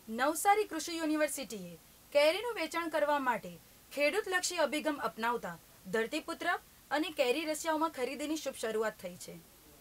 નવસારી કૃષિ યુનિવર્સિટીએ કેરીનું વેચાણ કરવા માટે ખેડૂતલક્ષી અભિગમ અપનાવતા ધરતીપુત્ર અને કેરી રસિયાઓમાં ખરીદીની શુભ શરૂઆત થઈ છે.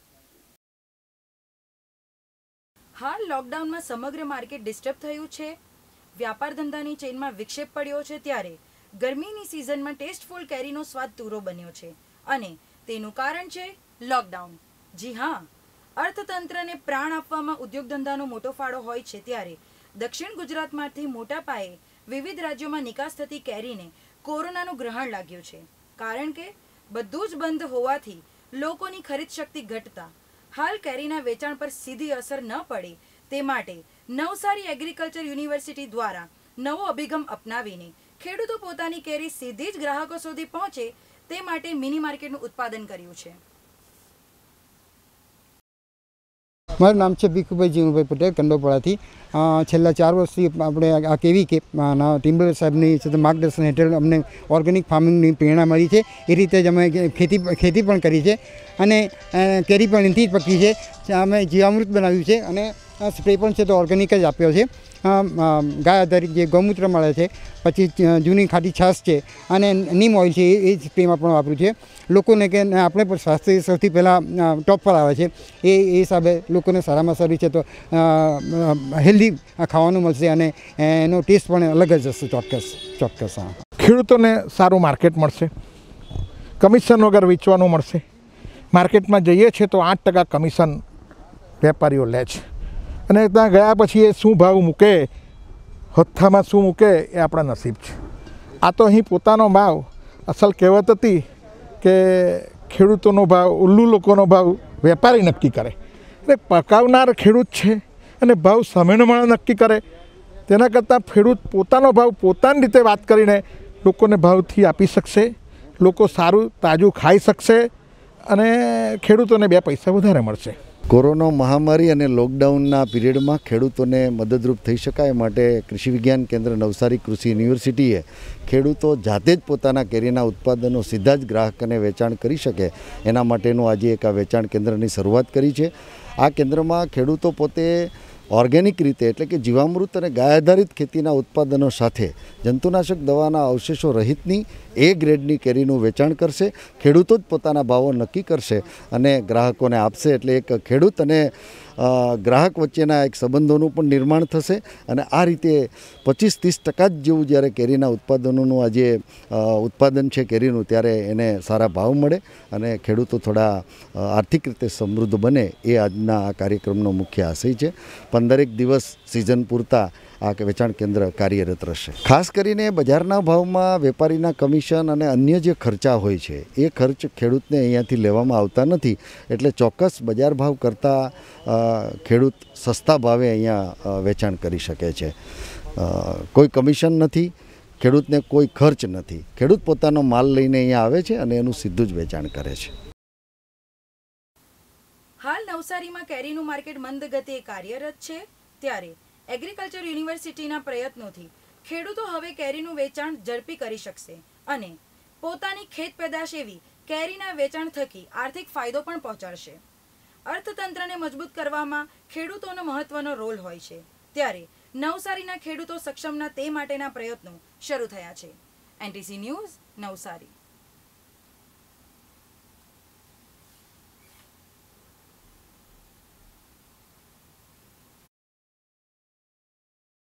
હાલ લોકડાઉનમાં સમગ્ર માર્કેટ ડિસ્ટર્બ થયું છે. વ્યાપાર ધંધાની ચેઇનમાં વિક્ષેપ પડ્યો છે. ત્યારે ગરમીની સિઝનમાં ટેસ્ટફુલ કેરીનો સ્વાદ તૂરો બન્યો છે અને તેનું કારણ છે લોકડાઉન. જી હા, અર્થતંત્રને પ્રાણ આપવામાં ઉદ્યોગ ધંધાનો મોટો ફાળો હોય છે. ત્યારે દક્ષિણ ગુજરાતમાંથી મોટા પાયે વિવિધ રાજ્યોમાં નિકાસ થતી કેરીને કોરોનાનું ગ્રહણ લાગ્યું છે. કારણ કે બધું જ બંધ હોવાથી લોકોની ખરીદ શક્તિ ઘટતા હાલ કેરીના વેચાણ પર સીધી અસર ન પડે તે માટે નવસારી એગ્રીકલ્ચર યુનિવર્સિટી દ્વારા નવો અભિગમ અપનાવીને ખેડૂતો પોતાની કેરી સીધી જ ગ્રાહકો સુધી પહોંચે તે માટે મિની માર્કેટનું ઉત્પાદન કર્યું છે. મારું નામ છે ભીખુભાઈ જીવુભાઈ પટેલ, કંડોપડાથી. છેલ્લા 4 વર્ષથી આપણે આ કેવી કે ટિમ્બર સાહેબની માર્ગદર્શન હેઠળ અમને ઓર્ગેનિક ફાર્મિંગની પ્રેરણા મળી છે. એ રીતે જ અમે ખેતી પણ કરી છે અને કેરી પણ એનાથી જ પકી છે. અમે જીવામૃત બનાવ્યું છે અને સ્પ્રે પણ છે તો ઓર્ગેનિક જ આપ્યો છે. ગાય આધારિત જે ગૌમૂત્ર મળે છે, પછી જૂની ખાટી છાશ છે અને નીમ ઓઇલ છે એ સ્પ્રેમાં પણ વાપર્યું છે. લોકોને કે આપણે પણ સ્વાસ્થ્ય સૌથી પહેલાં ટોપ પર આવે છે. એ હિસાબે લોકોને સારામાં સારી છે તો હેલ્ધી ખાવાનું મળશે અને એનો ટેસ્ટ પણ અલગ જ હશે. ચોક્કસ. હા, ખેડૂતોને સારું માર્કેટ મળશે, કમિશન વગર વેચવાનું મળશે. માર્કેટમાં જઈએ છીએ તો 8% કમિશન વેપારીઓ લે છે અને ત્યાં ગયા પછી એ શું ભાવ મૂકે, હથ્થામાં શું મૂકે એ આપણા નસીબ છે. આ તો અહીં પોતાનો ભાવ, અસલ કહેવત હતી કે ખેડૂતોનો ભાવ, ઉલ્લુ લોકોનો ભાવ વેપારી નક્કી કરે. એટલે પકાવનાર ખેડૂત છે અને ભાવ સામેનો માણસ નક્કી કરે તેના કરતાં ખેડૂત પોતાનો ભાવ પોતાની રીતે વાત કરીને લોકોને ભાવથી આપી શકશે. લોકો સારું તાજું ખાઈ શકશે અને ખેડૂતોને 2 પૈસા વધારે મળશે. કોરોના મહામારી અને લોકડાઉનના પીરિયડમાં ખેડૂતોને મદદરૂપ થઈ શકાય માટે કૃષિ વિજ્ઞાન કેન્દ્ર નવસારી કૃષિ યુનિવર્સિટીએ ખેડૂતો જાતે જ પોતાના કેરીના ઉત્પાદનો સીધા જ ગ્રાહકોને વેચાણ કરી શકે એના માટેનું આજે એક આ વેચાણ કેન્દ્રની શરૂઆત કરી છે. આ કેન્દ્રમાં ખેડૂતો પોતે ઓર્ગેનિક રીતે એટલે કે જીવામૃત અને ગાય આધારિત ખેતીના ઉત્પાદનો સાથે જંતુનાશક દવાના અવશેષો રહિતની એ ગ્રેડની કેરીનું વેચાણ કરશે. ખેડૂતો જ પોતાના ભાવો નક્કી કરશે અને ગ્રાહકોને આપશે. એટલે એક ખેડૂત અને ગ્રાહક વચ્ચેના એક સંબંધોનું પણ નિર્માણ થશે અને આ રીતે 25-30% જ જેવું જ્યારે કેરીના ઉત્પાદનોનું આજે ઉત્પાદન છે કેરીનું, ત્યારે એને સારા ભાવ મળે અને ખેડૂતો થોડા આર્થિક રીતે સમૃદ્ધ બને એ આજના આ કાર્યક્રમનો મુખ્ય આશય છે. 15 દિવસ સિઝન પૂરતા આ વેચાણ કેન્દ્ર કાર્યરત રહેશે. ખાસ કરીને બજારના ભાવમાં વેપારીના કમિશન અને અન્ય જે ખર્ચા હોય છે એ ખર્ચ ખેડૂતને અહીંયાથી લેવામાં આવતા નથી. એટલે ચોક્કસ બજાર ભાવ કરતાં ખેડૂત સસ્તા ભાવે અહીંયા વેચાણ કરી શકે છે. કોઈ કમિશન નથી, ખેડૂતને કોઈ ખર્ચ નથી. ખેડૂત પોતાનો માલ લઈને અહીંયા આવે છે અને એનું સીધું જ વેચાણ કરે છે. હાલ નવસારીમાં કેરીનું માર્કેટ મંદ ગતિએ કાર્યરત છે. ત્યારે એગ્રીકલ્ચર યુનિવર્સિટીના પ્રયત્નોથી ખેડૂતો હવે કેરીનું વેચાણ ઝડપી કરી શકશે અને પોતાની ખેત પેદાશ એવી કેરીના વેચાણ થકી આર્થિક ફાયદો પણ પહોંચાડશે. અર્થતંત્રને મજબૂત કરવામાં ખેડૂતોનો મહત્વનો રોલ હોય છે. ત્યારે નવસારીના ખેડૂતો સક્ષમના તે માટેના પ્રયત્નો શરૂ થયા છે. NTC news, Navsari.